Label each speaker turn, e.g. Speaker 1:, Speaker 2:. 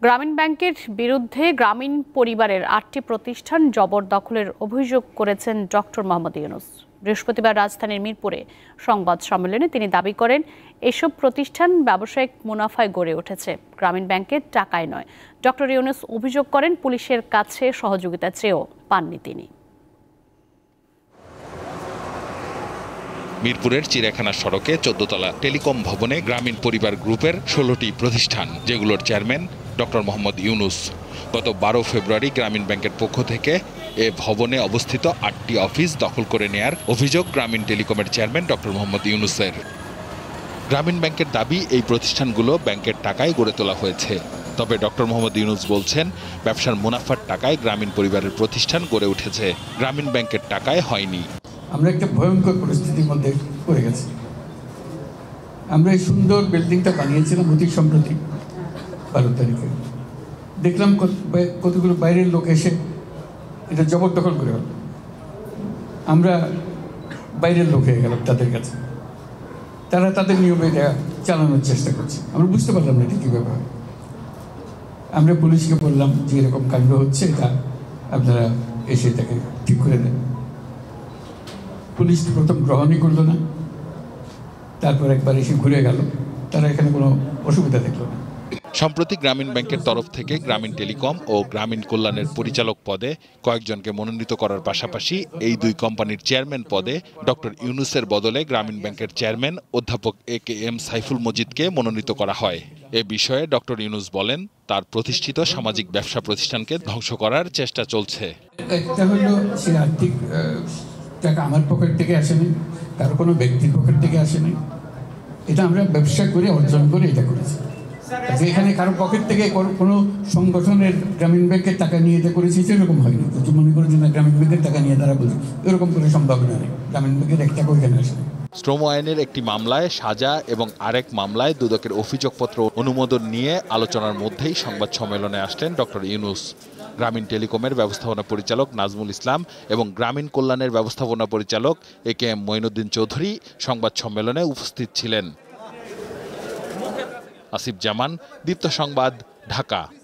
Speaker 1: গ্রামীণ ব্যাংকের বিরুদ্ধে গ্রামীণ পরিবারের ৮টি প্রতিষ্ঠান জবরদখলের অভিযোগ করেছেন ডক্টর মোহাম্মদ ইউনুস। বৃহস্পতিবার রাজধানীর মিরপুরে সংবাদ সম্মেলনে তিনি দাবি করেন, এসব প্রতিষ্ঠান ব্যবসায়িক মুনাফায় গড়ে উঠেছে, গ্রামীণ ব্যাংকের টাকায় নয়। ডক্টর ইউনুস অভিযোগ করেন, পুলিশের কাছে সহযোগিতা চেয়েও পাননি তিনি।
Speaker 2: মিরপুরের চিড়িয়াখানা সড়কে ১৪ তলা টেলিকম ভবনে গ্রামীণ পরিবার গ্রুপের ১৬টি প্রতিষ্ঠান, যেগুলোর চেয়ারম্যান ডক্টর মোহাম্মদ ইউনুস। গত ১২ ফেব্রুয়ারি গ্রামীণ ব্যাংকের পক্ষ থেকে এ ভবনে অবস্থিত ৮টি অফিস দখল করে নেয়ার অভিযোগ গ্রামীণ টেলিকমের চেয়ারম্যান ডক্টর মোহাম্মদ ইউনুসের। গ্রামীণ ব্যাংকের দাবি, এই প্রতিষ্ঠানগুলো ব্যাংকের টাকায় গড়ে তোলা হয়েছে। তবে ডক্টর মোহাম্মদ ইউনুস বলছেন, ব্যবসার মুনাফার টাকায় গ্রামীণ পরিবারের প্রতিষ্ঠান গড়ে উঠেছে, গ্রামীণ ব্যাংকের টাকায় হয়নি।
Speaker 3: আমরা একটা ভয়ঙ্কর পরিস্থিতির মধ্যে পড়ে গেছি। আমরা এই সুন্দর বিল্ডিংটা বানিয়েছিলাম অতি সম্প্রতি ১২ তারিখে। দেখলাম কতগুলো বাইরের লোক এসে এটা জবরদখল করে গেল। আমরা বাইরের লোক হয়ে গেলাম তাদের কাছে। তারা তাদের নিয়মে এটা চালানোর চেষ্টা করছে। আমরা বুঝতে পারলাম না এটা কীভাবে হয়। আমরা পুলিশকে বললাম যে এরকম কাণ্ড হচ্ছে, এটা আপনারা এসে এটাকে ঠিক করে দেন। পুলিশ প্রথম গ্রহণই করলো না, তারপর একবার এসে ঘুরে গেল। তারা এখানে কোনো অসুবিধা দেখলো না।
Speaker 2: সম্প্রতি গ্রামীণ ব্যাংকের তরফ থেকে গ্রামীণ টেলিকম ও গ্রামীণ কল্যাণের পরিচালক পদে কয়েকজনকে মনোনীত করার পাশাপাশি এই দুই কোম্পানির চেয়ারম্যান পদে ডক্টর ইউনুসের বদলে গ্রামীণ ব্যাংকের চেয়ারম্যান অধ্যাপক এ.কে.এম. সাইফুল মজিদকে মনোনীত করা হয়। এ বিষয়ে ডক্টর ইউনুস বলেন, তার প্রতিষ্ঠিত সামাজিক ব্যবসা প্রতিষ্ঠানকে ধ্বংস করার চেষ্টা চলছে।
Speaker 3: একটা হলো সে আর্থিক টাকা আমার পকেট থেকে আসেনি, কারো কোনো ব্যক্তির পকেট থেকে আসেনি। এটা আমরা ব্যবসা করে অর্জন করে এটা করেছি। এখানে কারো পকেট থেকে কোনো সংগঠনের গ্রামীণ ব্যাংকের টাকা নিয়ে এটা করেছি, সেরকম হয়নি। তো মনে করে যে না, গ্রামীণ ব্যাংকের টাকা নিয়ে তারা বলছে, এরকম করে সম্ভাবনা নেই। গ্রামীণ ব্যাংকের এক টাকা ওইখানে আসে।
Speaker 2: শ্রম আইনের একটি মামলায় সাজা এবং আরেক মামলায় দুদকের অভিযোগপত্র অনুমোদন নিয়ে আলোচনার মধ্যেই সংবাদ সম্মেলনে আসলেন ডক্টর ইউনুস। গ্রামীণ টেলিকমের ব্যবস্থাপনা পরিচালক নাজমুল ইসলাম এবং গ্রামীণ কল্যাণের ব্যবস্থাপনা পরিচালক এ.কে.এম. মঈনুদ্দিন চৌধুরী সংবাদ সম্মেলনে উপস্থিত ছিলেন। আসিফ জামান, দীপ্ত সংবাদ, ঢাকা।